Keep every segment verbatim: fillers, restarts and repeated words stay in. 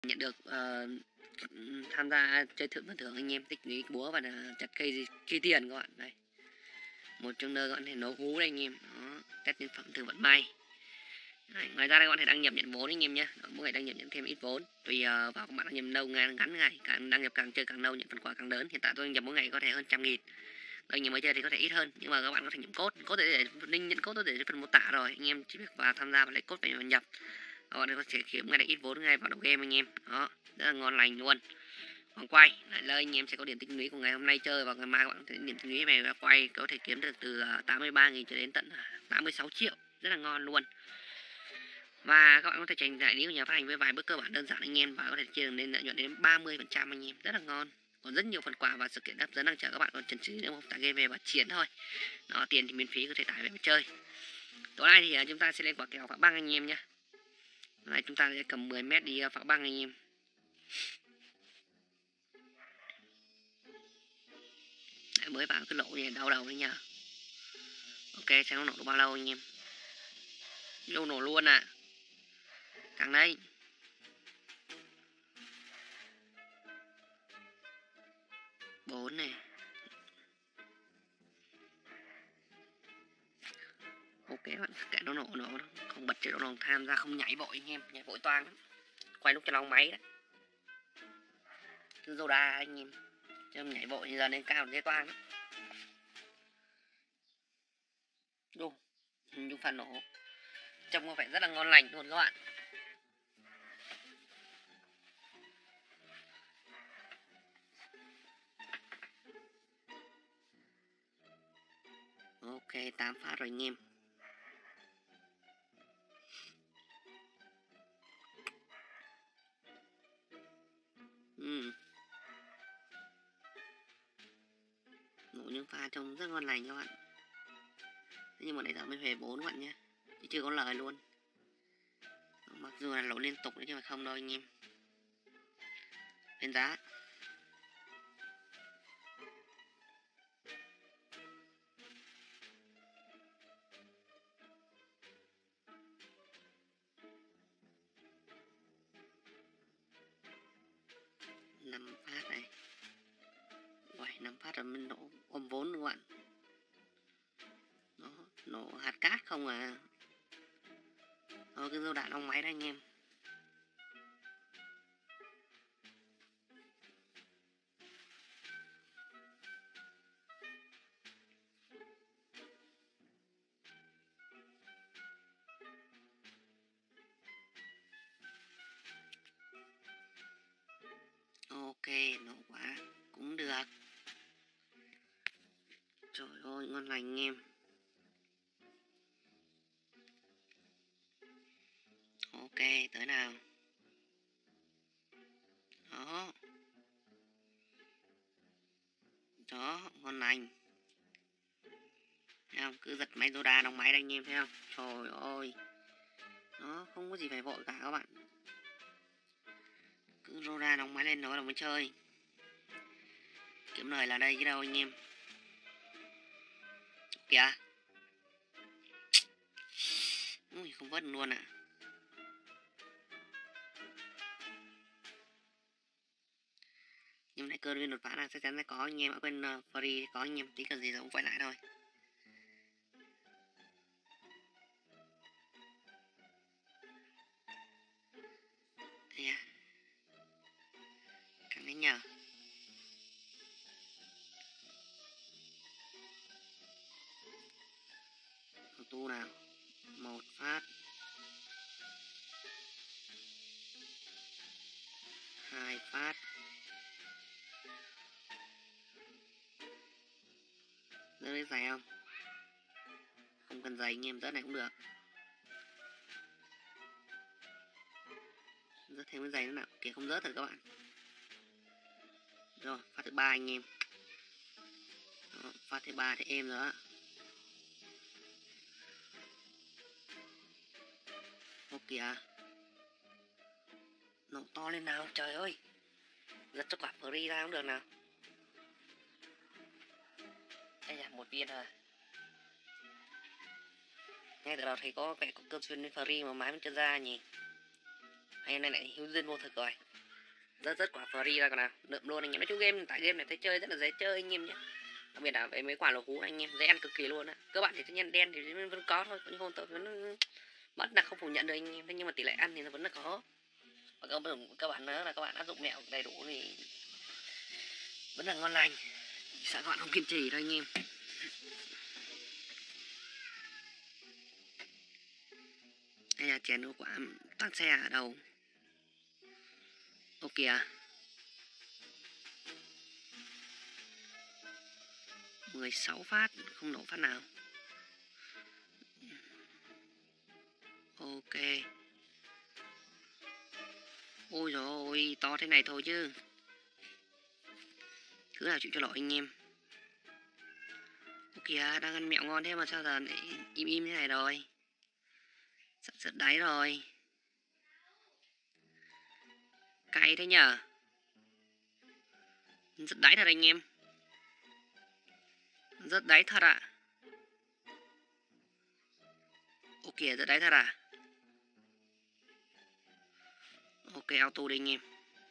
nhận được uh, tham gia chơi thưởng phần thưởng anh em tích lũy búa và chặt cây chi tiền các bạn. Đây một trong nơi các bạn thể nấu hú đây anh em. Đó, test nhân phẩm thử vận may. Đấy, ngoài ra đây các bạn thể đăng nhập nhận vốn anh em nhé. Mỗi ngày đăng nhập nhận thêm ít vốn tùy uh, vào các bạn đăng nhập lâu ngắn ngắn ngày, càng đăng nhập càng chơi càng lâu nhận phần quà càng lớn. Hiện tại tôi đăng nhập mỗi ngày có thể hơn trăm nghìn, anh em mới chơi thì có thể ít hơn, nhưng mà các bạn có thể nhập code code để link nhận code tôi để phần mô tả rồi, anh em chỉ việc vào tham gia và lấy code để nhập, các bạn có thể kiếm ngay được ít vốn ngay vào đầu game anh em. Đó rất là ngon lành luôn. Còn quay lại lời anh em sẽ có điểm tích lũy của ngày hôm nay chơi, và ngày mai các bạn có thể điểm tích lũy về và quay có thể kiếm được từ tám mươi ba nghìn cho đến tận tám mươi sáu triệu, rất là ngon luôn. Và các bạn có thể tranh giải lý của nhà phát hành với vài bước cơ bản đơn giản anh em, và có thể chia được lên lợi nhuận đến ba mươi phần trăm anh em, rất là ngon. Còn rất nhiều phần quà và sự kiện hấp dẫn đang chờ các bạn, còn chần chừ nếu không tải game về và chiến thôi. Đó, tiền thì miễn phí có thể tải về và chơi. Tối nay thì chúng ta sẽ lên quả kèo phá băng anh em nhé. Này chúng ta sẽ cầm mười mét đi phá băng anh em. Đấy, mới vào cái lỗ này đau đầu đấy nhá. Ok, xem nó nổ được bao lâu anh em. Đâu nổ luôn à. Càng đây. Bốn này. Ok bạn, kệ nó nổ nổ không bật chế độ lòng tham gia, không nhảy vội anh em, nhảy vội toang lắm. Quay lúc cho lòng máy đấy. Cứ dâu đa anh em. Chứ không nhảy vội giờ lên cao dễ toang lắm. Đúng, chúng phản nổ. Trông có vẻ rất là ngon lành luôn các bạn. Ok, tám phát rồi anh em. Ừ. Nổ những pha trông rất ngon lành các bạn. Thế nhưng mà nãy giờ mới về bốn các bạn nhé, chứ chưa có lời luôn. Mặc dù là lỗ liên tục đấy nhưng mà không đâu anh em. Lên giá. Năm phát này. Uầy, năm phát rồi mình nổ ôm vốn các bạn. Nó nổ hạt cát không à. Thôi cái dâu đạn ong máy đây anh em. Ok, nổ quá cũng được. Trời ơi, ngon lành anh em. Ok, tới nào. Đó. Đó, ngon lành. Thấy không? Cứ giật máy Zoda đóng máy đây anh em thấy không? Trời ơi. Đó, không có gì phải vội cả các bạn. Cứ Zoda đóng máy lên nó là mới chơi. Kiếm lời là đây chứ đâu anh em. Kìa. Ui, không vớt luôn ạ. À. Nhưng này cơn viên đột phá là chắc chắn sẽ có anh em. Ở bên uh, free có anh em, tí cần gì rồi cũng quay lại thôi. Thế à. Càng đến nhờ. Tu nào. Một phát. Hai phát. Rớt lấy giày không? Không cần giày anh em, rớt này cũng được. Rớt thêm cái giày nữa nào. Kìa không rớt thật các bạn. Rồi, phát thứ ba anh em. Đó, phát thứ ba thì êm rồi á. Ô kìa. Nổ to lên nào, trời ơi. Giật cho quả free ra cũng được nào. Đây là một viên rồi. Ngay từ đầu thấy có vẻ có cơ duyên với free mà mãi vẫn chưa ra nhỉ. Hay hôm nay lại hữu duyên vô thực rồi. rất rất quả free ra còn nào, lượm luôn anh em. Nói chung game tại game này thấy chơi rất là dễ chơi anh em nhé, đặc biệt là với mấy quả lỗ hú anh em dễ ăn cực kỳ luôn á. Cơ bản thì tự nhiên đen thì vẫn có thôi, nhưng không tôi vẫn mất là không phủ nhận được anh em, thế nhưng mà tỷ lệ ăn thì nó vẫn là có. Và các bạn các bạn nữa là các bạn áp dụng mẹo đầy đủ thì vẫn là ngon lành, sợ các bạn không kiên trì thôi anh em. Đây là chén của quả tăng xe ở đầu. Ô kìa, mười sáu phát không nổ phát nào. Ok. Ôi dồi ôi, to thế này thôi chứ. Thứ nào chịu cho lỗi anh em. Ô kìa, đang ăn mẹo ngon thế mà sao giờ lại im im thế này rồi. Sắp sật đáy rồi. Cay thế nhờ. Rất đáy thật anh em. Rất đáy thật ạ. À. Ô kìa, rất đáy thật à. Ok, auto đi anh em.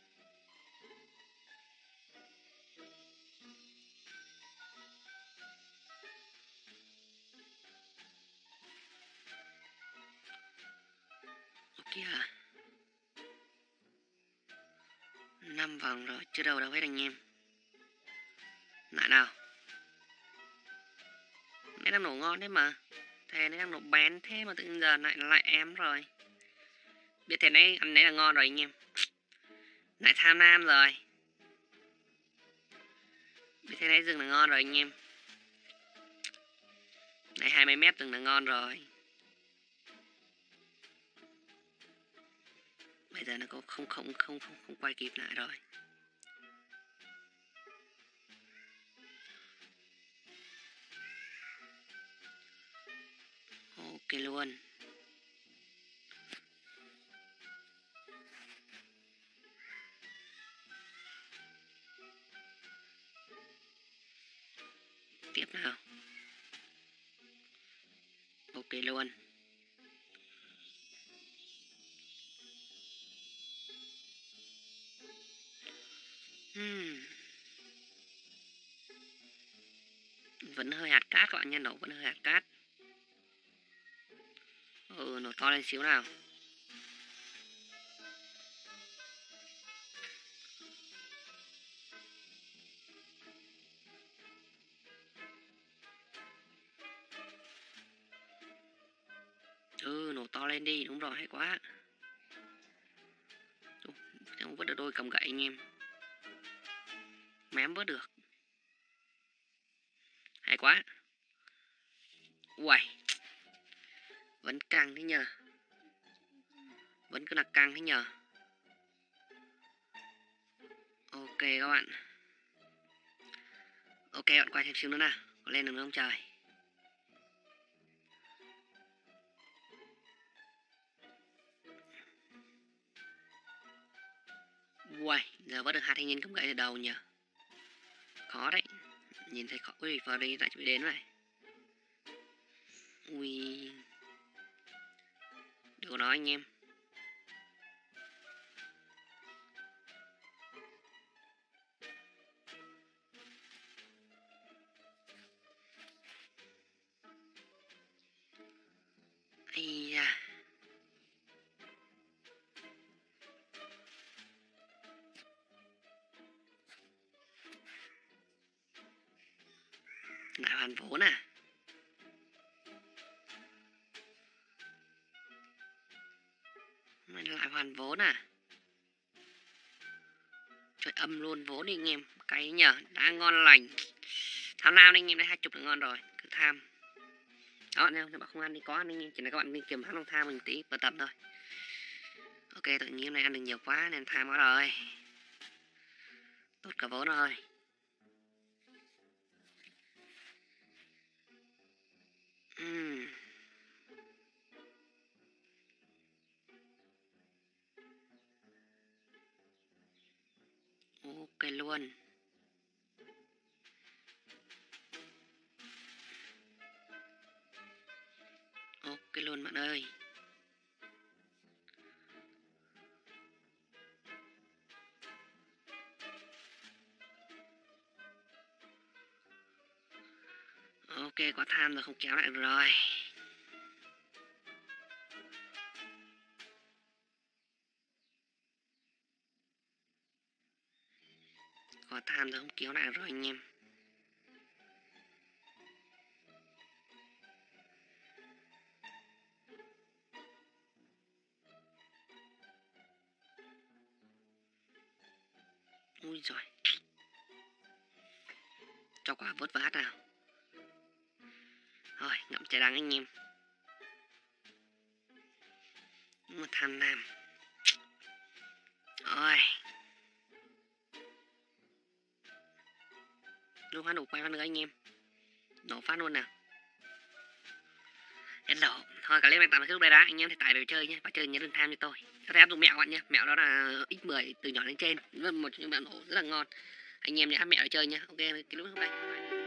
Ô kìa. năm vòng rồi, chưa đầu đâu hết anh em. Lại nào. Nãy đang nổ ngon thế mà. Thế nãy đang nổ bén thế mà tự nhiên giờ lại lại em rồi. Biết thế nãy ăn nãy là ngon rồi anh em. Lại tham lam rồi. Biết thế nãy rừng là ngon rồi anh em. Này hai mươi mét rừng là ngon rồi. Bây giờ nó có không không không không không quay kịp lại rồi. Ok luôn. Tiếp nào. Ok luôn. Hmm. Vẫn hơi hạt cát các bạn nha, nổ vẫn hơi hạt cát. Ừ, nổ to lên xíu nào. Ừ, nổ to lên đi, đúng rồi, hay quá. Không vớt được đôi cầm gậy anh em. Mém vớt được. Hay quá. Uầy. Vẫn căng thế nhờ. Vẫn cứ là căng thế nhờ. Ok các bạn. Ok các bạn quay thêm xíu nữa nào. Có lên được nữa không trời. Uầy, giờ vớt được hai thanh niên cầm gậy từ đầu nhờ. Khó đấy. Nhìn thấy khó. Ui, vào đây lại chuẩn bị đến rồi. Ui. Được đó anh em. Ây da. Lại hoàn vốn à. Mày lại hoàn vốn à. Trời âm luôn vốn đi anh em. Cái nhờ, đã ngon lành. Tham lam anh em, đã hai chục là ngon rồi. Cứ tham. Đó, nếu bạn không ăn thì có ăn anh em. Chỉ là các bạn nên kiềm hãm lòng tham mình tí vào tầm thôi. Ok, tự nhiên hôm nay ăn được nhiều quá nên tham quá rồi. Tốt cả vốn rồi. Uhm. Ok luôn. Ok luôn bạn ơi. Ok, quả tham rồi, không kéo lại được rồi. Quả tham rồi, không kéo lại được rồi anh em. Ui giời. Cho quả vớt vát nào. Rồi, ngậm trái đắng anh em. Một tham lam. Rồi. Luôn phát nổ quay phát nữa anh em. Nổ phát luôn nào. Hết đổ. Thôi cả lên bàn tạm cái lúc đây đã. Anh em thể tải về chơi nhé. Và chơi nhớ đừng tham cho tôi. Có thể áp dụng mẹo bạn nhé. Mẹo đó là x mười từ nhỏ lên trên. Một trong những mẹo nổ rất là ngon. Anh em nhớ áp mẹo để chơi nhé. Ok, cái lúc hôm nay.